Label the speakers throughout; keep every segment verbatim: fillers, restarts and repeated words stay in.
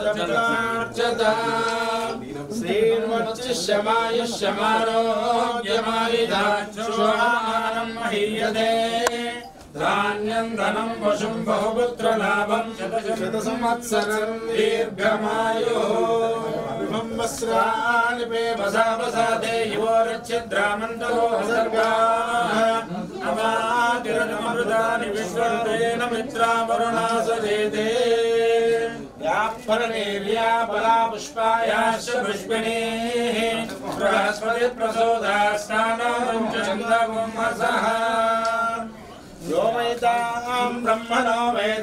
Speaker 1: सर्वजपदार्चता श्रीर्वच्चिष्यमायुष्यमारोग्यमायुधाक्षुषामानं महीयते धान्यं धनं पशुं बहुपुत्रलाभं शतसंवत्सरं दीर्घमायुः वस्त्राणि पेमसा वसाते युवो रच्छिद्रामन्तरो सर्गाः अमातिरमृतानि विश्वतेन मित्रा वरुणा सजेते यापरनेर्या बला पुष्पायाश्च पुष्पिणीः बृहस्पति प्रसोदास्तानं चन्द्रगुंहसः यो वेदां ब्रह्मणो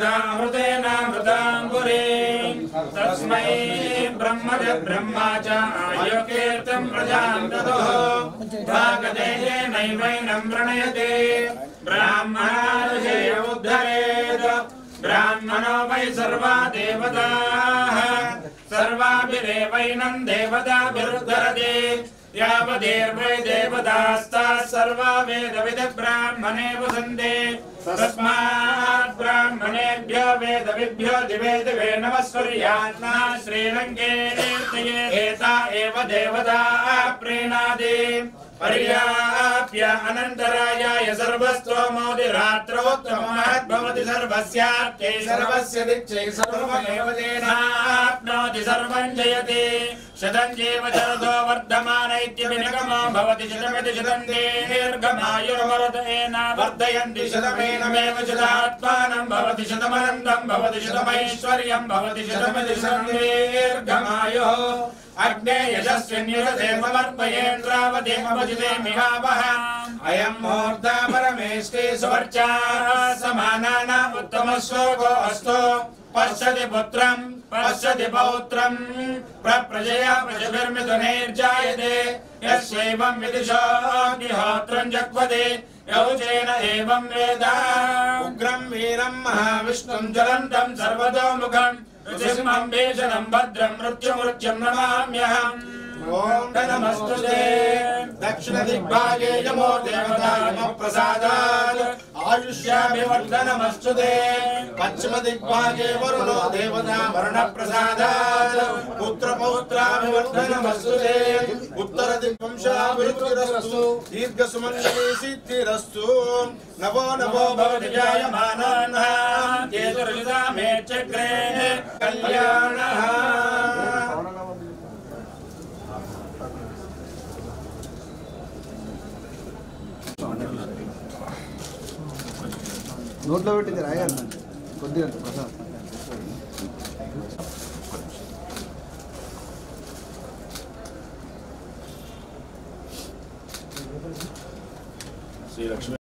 Speaker 1: वेदामृतेनामृताम्बुरीं तस्मै ब्रह्मज ब्रह्मा च आयुकीर्तं प्रजां ददुः भागधेयेनैवैनं प्रणयते ब्राह्मणार्षे उद्धरेत् ब्राह्मणो वै सर्वा देवताः सर्वाभिरेवैनं देवताभिरुद्धरते यावदेर्वै देवतास्ताः सर्वा वेदविद ब्राह्मणे वसन्ते तस्मात् ब्राह्मणेभ्यो वेदविभ्यो दिवे दिवे नमः सूर्यात्मा श्रीरङ्गे एता एव देवता प्रीणाति पर्याप्य अनन्तरायाय सर्वस्तोमोदिरात्रोत्तमः भवति सर्वस्यार्थे सर्वस्य दिक्षे सर्वमेव तेनाप्नोति सर्वं जयति शतं जीव शरदो वर्धमान इत्यभिनिगमो भवति शतमिति शतं दीर्घमायुर्वर्धेन वर्धयन्ति शतमेनमेव शतात्मानं भवति शतमनन्दं भवति शतमैश्वर्यं भवति शतमिति शतं दीर्घमायुः अग्ने यशस्विन्युरदेवमर्पयेन्द्रावदेमवजिते मिहावः अयं मुहूर्ता परमेष्टि सुवर्चा समानानाम् उत्तमश्लोको अस्तु पश्यति पुत्रं पश्यति पौत्रं प्रप्रजया प्रजभिर्मिथुनैर्जायते यस्यैवं विदिशोऽग्निहोत्रं जग्वते यौजेन एवं वेद उग्रं वीरं महाविष्णुं ज्वलन्तं सर्वतोमुखं नृसिंहं भीषणं भद्रं मृत्युमृत्युं नमाम्यहम् ओम नमस्तुते दक्षिण दिग्भागे यमो देवता नमः प्रसादात् आयुष्याभिवर्धनमस्तुते पश्चिम दिग्भागे वरुणो देवता वरुण प्रसादात् पुत्र पौत्राभिवर्धनमस्तुते उत्तर दिग्वंशाभिवृद्धिरस्तु दीर्घसुमङ्गले सिद्धिरस्तु नवो नवो भवति जायमानाः केतुर्युधा मे चक्रे कल्याणः
Speaker 2: నోట్లో పెట్టింది రాయాలి కొద్దిగా ప్రసాద్
Speaker 1: శ్రీ లక్ష్మీ